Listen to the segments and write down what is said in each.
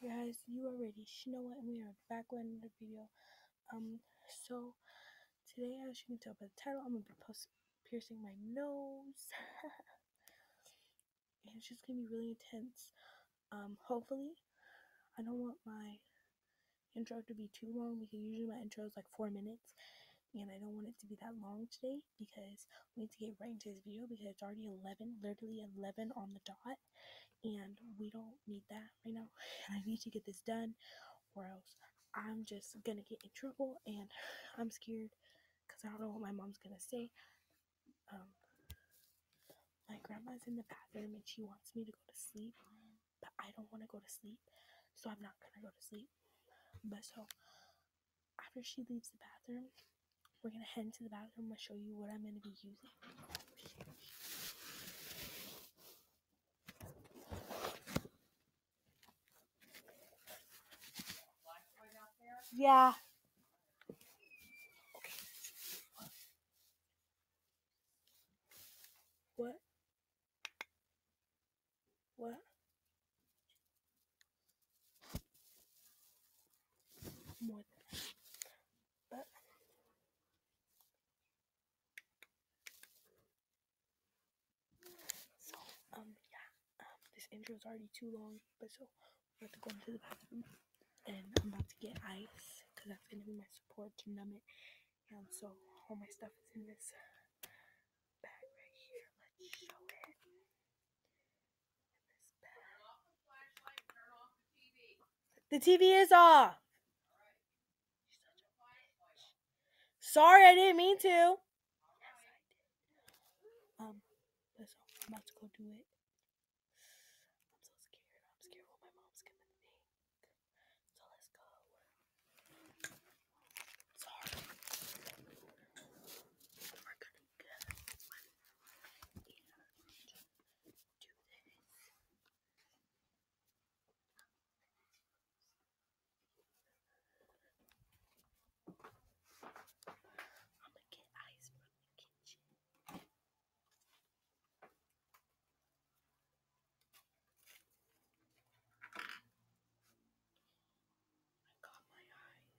Guys, you already know it, and we are back with another video. So today, as you can tell by the title, I'm gonna be piercing my nose, and it's just gonna be really intense. Hopefully, I don't want my intro to be too long because usually my intro is like 4 minutes, and I don't want it to be that long today because we need to get right into this video because it's already 11, literally 11 on the dot, and we don't need that right now. And I need to get this done, or else I'm just gonna get in trouble, and I'm scared because I don't know what my mom's gonna say. My grandma's in the bathroom and she wants me to go to sleep, but I don't want to go to sleep, so I'm not gonna go to sleep. But so after she leaves the bathroom, we're gonna head into the bathroom. I'll show you what I'm gonna be using. Yeah. What? What? More than that. But so yeah. This intro is already too long, but so we have to go into the bathroom, and I'm about to get ice because that's gonna be my support to numb it. And so all my stuff is in this bag right here. Let's show it. In this bag. The TV is off. Sorry, I didn't mean to. Yes, I did. So I'm about to go do it. I'm so scared. I'm scared what my mom's gonna think. So let's go. Sorry. We're gonna go and do this. I'm gonna get ice from the kitchen. I got my ice.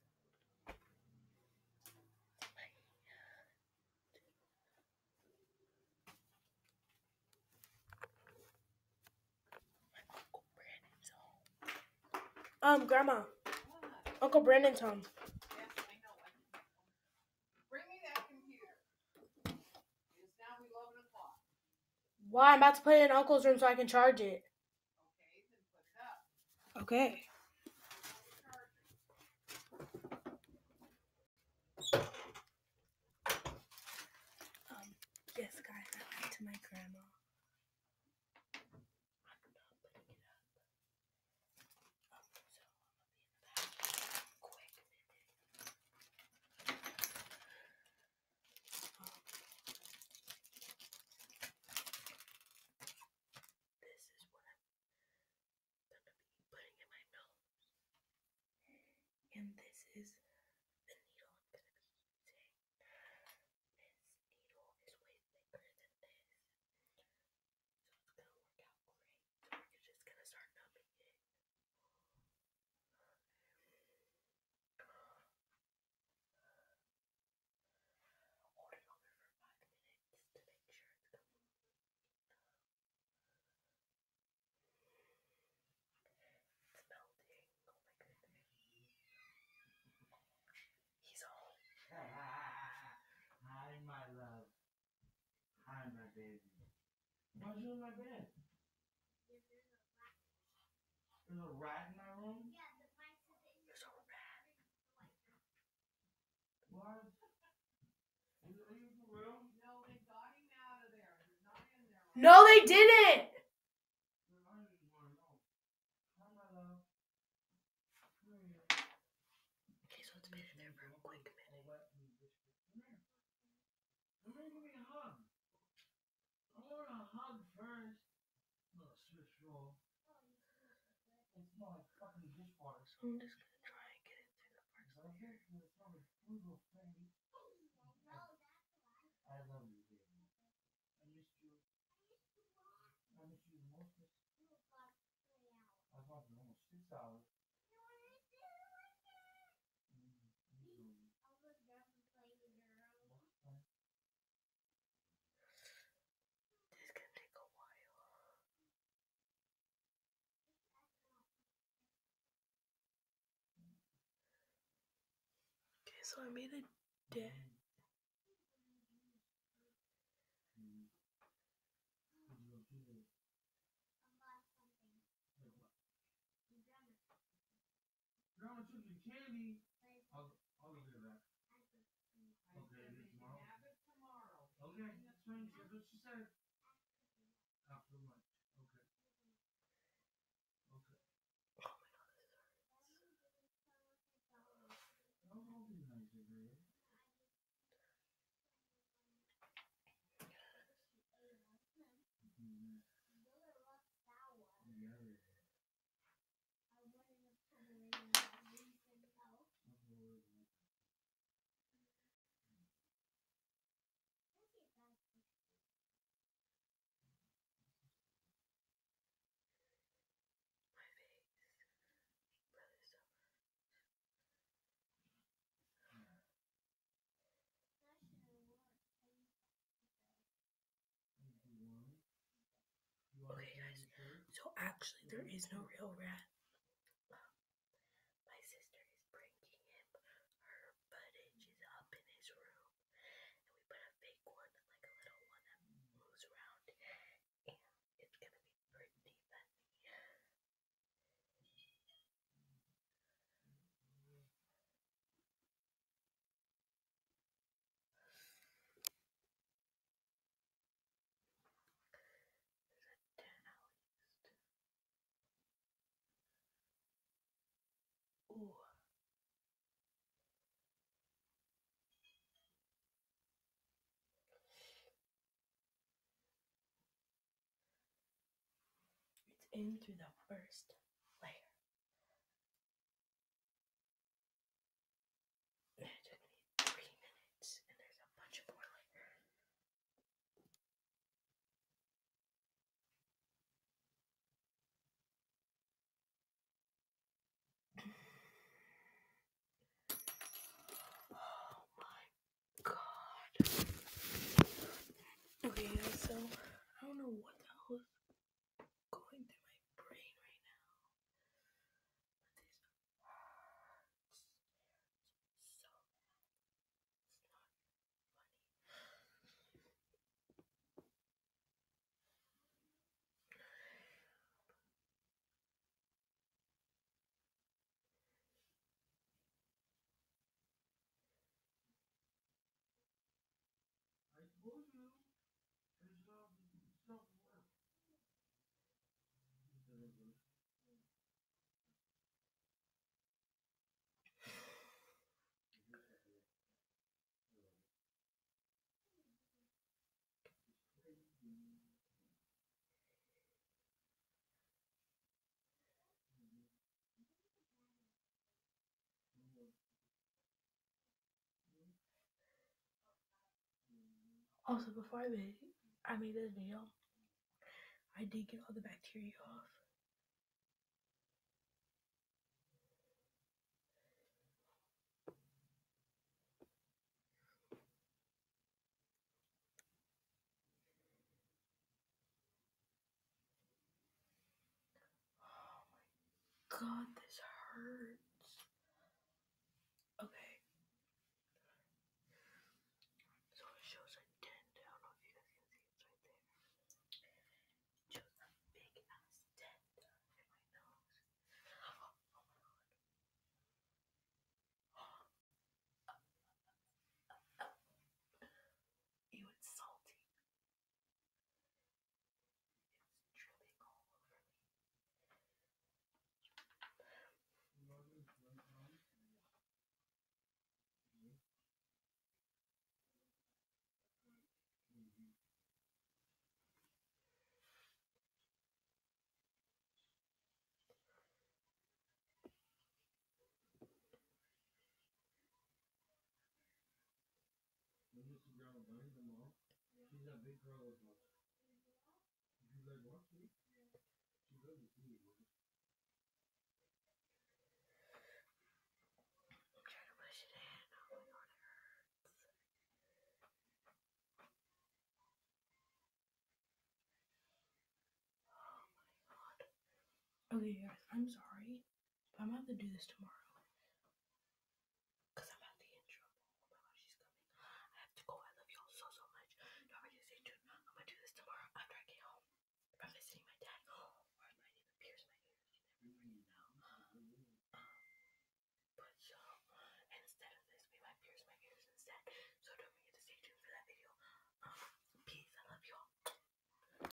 My Uncle Brandon's home. Grandma. Uncle Brandon's home. Why? I'm about to put it in Uncle's room so I can charge it. Okay. Yes, guys, I went to my grandma. I'm not putting it up. So I'm gonna be in the bathroom. Quick minute. This is what I'm gonna be putting in my nose. And this is the needle I'm gonna be using. This needle is way thicker than this. So it's gonna work out great. So we're just gonna start numbing it. Hold it on there for 5 minutes to make sure it's gonna move. It's melting. Oh my goodness. He's home. Hi, my love. Hi, my baby. Why's you in my bed? There's a rat in my room? There's a rat. What? Are you for real? No, they got him out of there. He's not in there. No, they didn't. I just want to know. Hi, my love. Okay, so it's been in there for a quick minute. Come here. Come here, give me a hug. I want a hug first. Little Swiss roll. It smells like fucking dishwater. So I'm just gonna try and get it through the first Right here, it's probably frugal thing. I love you, baby. I missed you. I missed you the most. I thought you almost 6 salad. This can take a while. Okay, so I made a dent. Grandma took your candy. I'll look at that. Okay, it is tomorrow. Have it tomorrow. Okay, that's fine. That's what she said. After lunch. Okay. Okay. Oh my god, this hurts. I'll be nice to her. My face. Really so. Okay, guys. So actually, there is no real rat. My sister is pranking him. Her footage is up in his room, and we put a fake one, like a little one that moves around, and it's gonna be pretty funny. There's a 10 at least. Ooh. It's in through the first layer. And it took me 3 minutes, and there's a bunch of more layers. Oh my god. Okay, guys, so I don't know what the hell is going through my brain right now. But this hurts so bad. It's not funny. I told you. It's not work. Also, before I made this video, I did get all the bacteria off. Oh my god, this hurts. Okay. So it shows a dent. I don't know if you guys can see it's right there. It shows a big ass dent in my nose. Oh my god. Ew, it's salty. It's dripping all over me. She's that big girl with us. You like what? She doesn't see it. Okay, guys, I'm sorry, but I'm gonna have to do this tomorrow.